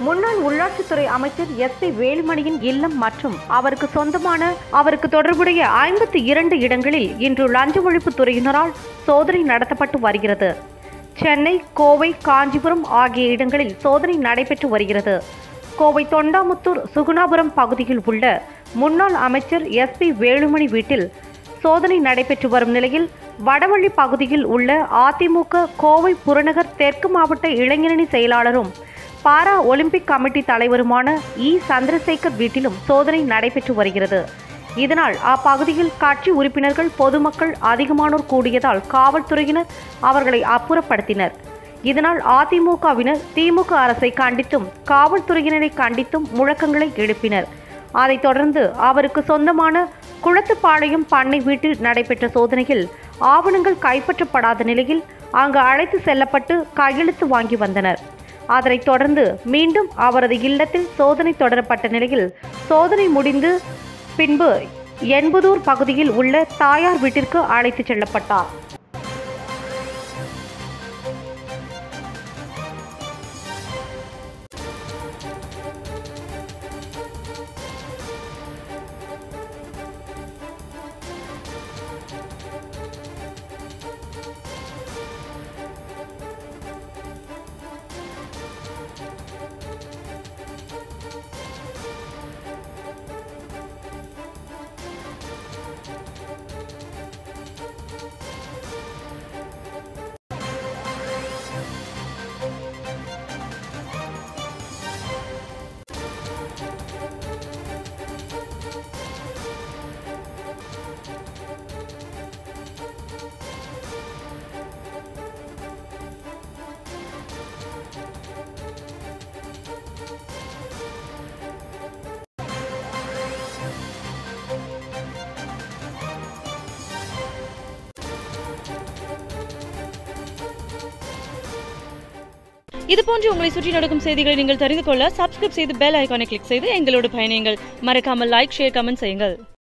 முன்னாள் உள்ளாட்சித்துறை அமைச்சர் எஸ்.பி. வேலுமணியின் இல்லம் மற்றும் அவருக்கு தொடர்புடைய 52 இடங்களில் இன்று லஞ்ச ஒழிப்புத் துறையினரால் சோதனை நடத்தப்பட்டு வருகிறது. சென்னை, கோவை, காஞ்சிபுரம் ஆகிய இடங்களில் சோதனை நடைபெற்று வருகிறது. கோவை தொண்டாமுத்தூர் சுகுணாபுரம் பகுதியில் உள்ள முன்னாள் அமைச்சர் எஸ்.பி. வேலுமணி வீட்டில் சோதனை நடைபெற்று வரும் நிலையில், வடவள்ளி பகுதியில் உள்ள அதிமுக கோவை புறநகர் தெற்கு மாவட்ட இளைஞரணி செயலாளரும் பாரா ஒலிம்பிக் கமிட்டி தலைவருமான இ. சந்திரசேகர் வீட்டிலும் சோதனை நடைபெற்று வருகிறது. இதனால் அப்பகுதியில் கட்சி உறுப்பினர்கள், பொதுமக்கள் அதிகமானோர் கூடியதால் காவல்துறையினர் அவர்களை அப்புறப்படுத்தினர். இதனால் அதிமுகவினர் திமுக அரசை கண்டித்தும் காவல்துறையினரை கண்டித்தும் முழக்கங்களை எழுப்பினர். அதைத் தொடர்ந்து அவருக்கு சொந்தமான குளத்துப்பாளையம் பண்ணை வீட்டில் நடைபெற்ற சோதனையில் ஆவணங்கள் கைப்பற்றப்படாத நிலையில் அங்கு அழைத்து செல்லப்பட்டு கையெழுத்து வாங்கி வந்தனர். அதனைத் தொடர்ந்து மீண்டும் அவரது இல்லத்தில் சோதனை தொடரப்பட்ட நிலையில் சோதனை முடிந்து பின்பு என்பதூர் பகுதியில் உள்ள தாயார் வீட்டிற்கு அழைத்துச் செல்லப்பட்டார். இதுபோன்று உங்களை சுற்றி நடக்கும் செய்திகளை நீங்கள் தெரிந்து கொள்ள சப்ஸ்கிரைப் செய்து பெல் ஐகானை கிளிக் செய்து எங்களோடு பயணியுங்கள். மறக்காமல் லைக், ஷேர், கமெண்ட் செய்யுங்கள்.